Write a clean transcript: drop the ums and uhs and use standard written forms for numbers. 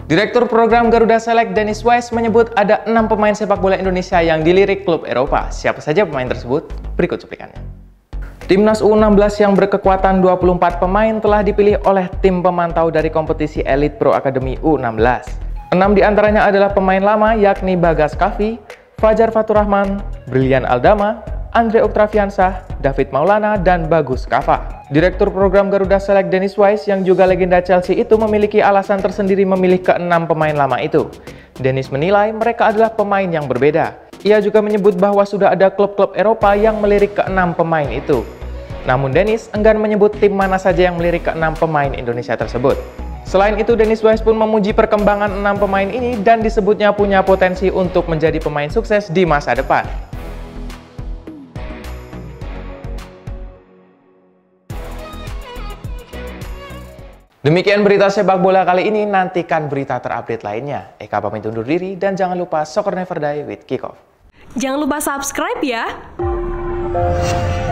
Direktur program Garuda Select Dennis Wise menyebut ada 6 pemain sepak bola Indonesia yang dilirik klub Eropa. Siapa saja pemain tersebut? Berikut cuplikannya. Timnas U16 yang berkekuatan 24 pemain telah dipilih oleh tim pemantau dari kompetisi Elite Pro Academy U16. 6 diantaranya adalah pemain lama yakni Bagas Kavi, Fajar Faturrahman, Brilian Aldama, Andre Oktaviansah, David Maulana, dan Bagus Kava. Direktur program Garuda Select Dennis Wise yang juga legenda Chelsea itu memiliki alasan tersendiri memilih ke-6 pemain lama itu. Dennis menilai mereka adalah pemain yang berbeda. Ia juga menyebut bahwa sudah ada klub-klub Eropa yang melirik ke-6 pemain itu. Namun Dennis enggan menyebut tim mana saja yang melirik ke-6 pemain Indonesia tersebut. Selain itu, Dennis Wise pun memuji perkembangan 6 pemain ini dan disebutnya punya potensi untuk menjadi pemain sukses di masa depan. Demikian berita sepak bola kali ini, nantikan berita terupdate lainnya. Eka pamit undur diri dan jangan lupa Soccer Never Die with Kickoff. Jangan lupa subscribe ya!